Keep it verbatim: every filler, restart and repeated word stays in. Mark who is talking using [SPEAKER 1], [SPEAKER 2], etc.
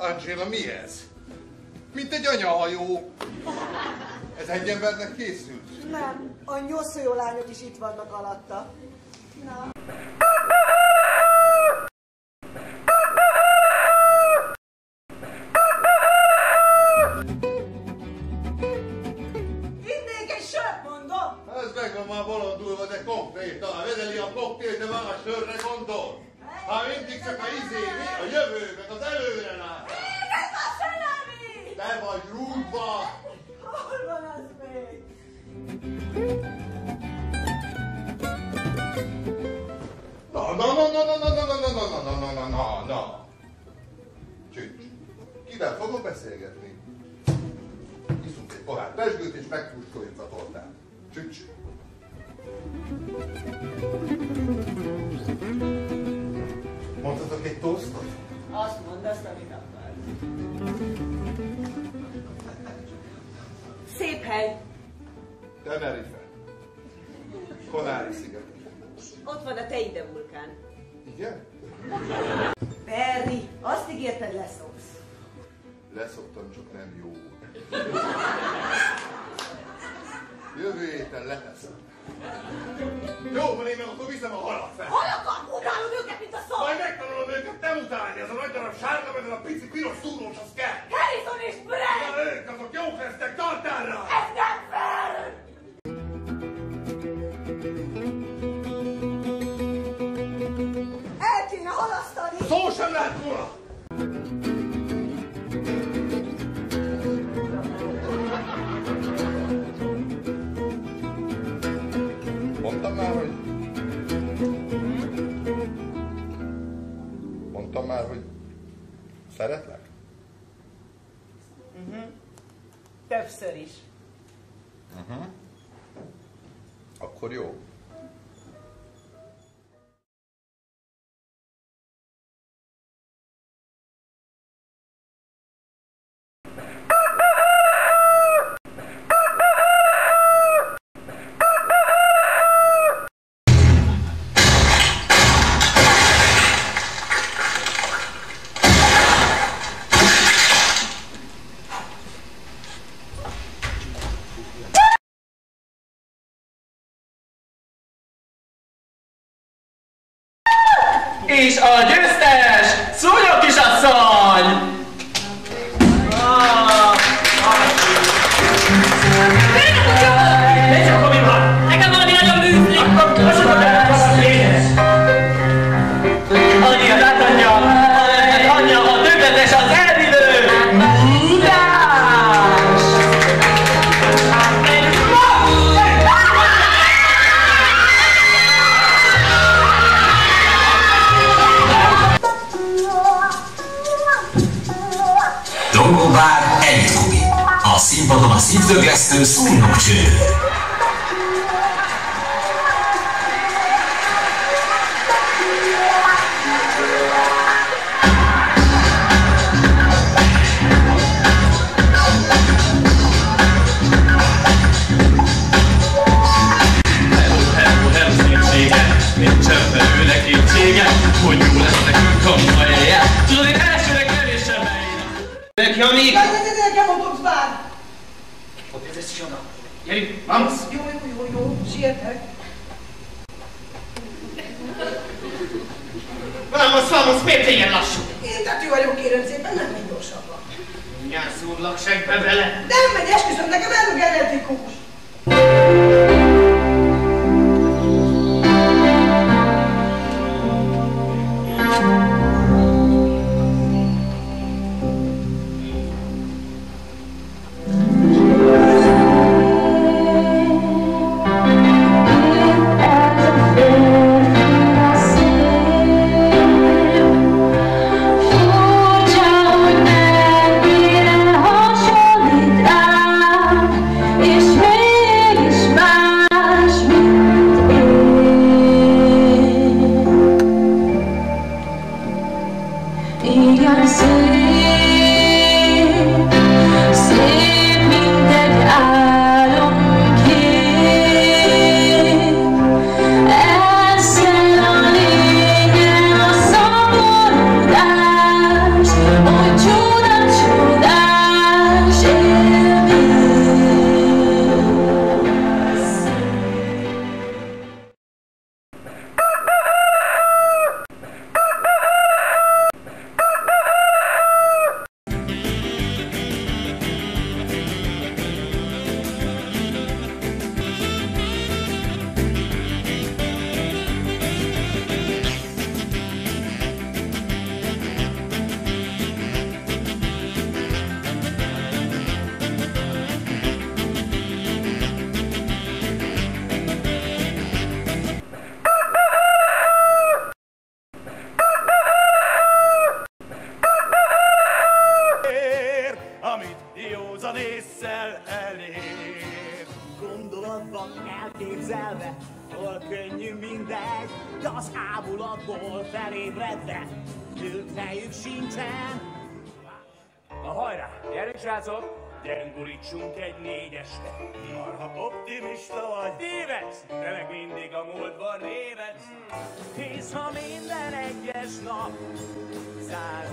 [SPEAKER 1] Angela, mi ez? Mint egy anyahajó. Ez egy embernek készült?
[SPEAKER 2] Nem, a nyoszó lányok is itt vannak alatta. Na. Innék egy sört, mondom!
[SPEAKER 1] Ez meg van már bolondulva, de konkrétan. Vedeli a koktélt, de már a sörre gondol. Hát mindig csak a izé, a jövőben, az előre lát.
[SPEAKER 2] Ez a szelemi!
[SPEAKER 1] Te vagy rúgva!
[SPEAKER 2] Hol van az még?
[SPEAKER 1] Na, na, na, na, na, na, na, na, na, na, na, na, na, na. Csücs. Kivel fogok beszélgetni? Iszunk egy pohár pezsgőt és megpusztoljuk a tortát. Csücs. Mondhatok egy tosztot?
[SPEAKER 2] Azt mondd, azt, amit akarsz. Szép hely.
[SPEAKER 1] Tenerife. Konári-sziget.
[SPEAKER 2] Ott van a Teide vulkán.
[SPEAKER 1] Igen?
[SPEAKER 2] Perry, azt ígérted, leszoksz.
[SPEAKER 1] Leszoktam, csak nem jó. Jövő héten leteszem. Jó, van én meg akkor viszem a halat fel.
[SPEAKER 2] Halakat! Utálod őket, mint a szó!
[SPEAKER 1] Majd megtanulom őket nem utálni, ez a nagy darab sárga, meg ez a pici piros szúrós, az kell.
[SPEAKER 2] Harrison és Brad!
[SPEAKER 1] Na ők, azok jók lesznek, tartál rá!
[SPEAKER 2] Ez nem fel! El kéne halasztani!
[SPEAKER 1] Szó sem lehet róla! Mondtam már, hogy... Mondtam már, hogy szeretlek?
[SPEAKER 2] Uh-huh. Többször is.
[SPEAKER 1] Uh-huh. Akkor jó.
[SPEAKER 3] És a győztes, Szúnyog kisasszony! Nézd, akkor mi van? Nekem valami nagyon műzli! Akkor mosodod el, valami édes! Anyja, látanyja, anyja, a többletes, az elvívő! Udás!
[SPEAKER 4] Dongóbár Elit Kubi. A színpadon a szívdöglesztő szúnyogcső.
[SPEAKER 3] Nincsen felőle kétsége, hogy jó lesz nekünk a majja. Tudod, én elsőre kevéssel beírnak. Neki, amíg...
[SPEAKER 2] Jaj, de nekem mondod vár!
[SPEAKER 3] Ott ez is oda. Gyerünk, vamos!
[SPEAKER 2] Jó, jó, jó, jó, sietek.
[SPEAKER 3] Vamos, vamos, miért ilyen lassú?
[SPEAKER 2] Én tetű vagyok, kérem szépen, nem megy gyorsabban.
[SPEAKER 3] Mindjárt szúrlak segbe vele.
[SPEAKER 2] Nem megy, esküszöm, nekem elmeg genetikus.
[SPEAKER 5] És könnyű mindegy, de az ámulatból felébredve ült helyük sincsen. Na hajrá, gyerünk srácok! Gyerünk gurítsunk egy négyesre. Marha optimista vagy. Tévedsz, de meg mindig a múltban révedsz. Hisz ha minden egyes nap zár